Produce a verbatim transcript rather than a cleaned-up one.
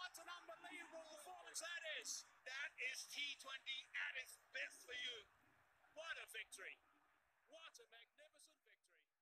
What an unbelievable performance that is. That is T twenty at its best for you. What a victory. What a magnificent victory.